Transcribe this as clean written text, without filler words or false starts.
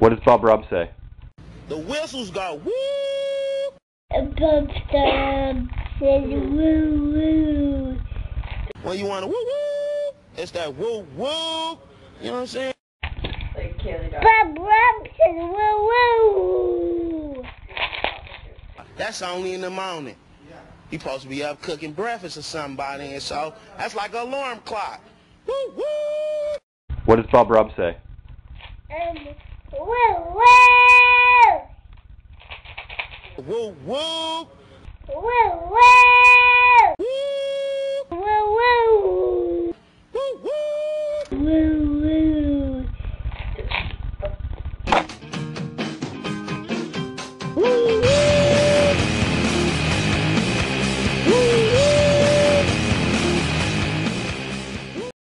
What does Bubb Rubb say? The whistles go woo. Bubb Rubb says woo woo. When you want to woo woo, it's that woo woo. You know what I'm saying? Like Kailey does. Bubb Rubb says woo woo. That's only in the morning. You supposed to be up cooking breakfast or somebody, and so that's like an alarm clock. Woo woo. What does Bubb Rubb say? Woo woo. Woo woo. Woo woo. Woo woo. Woo woo. Woo woo.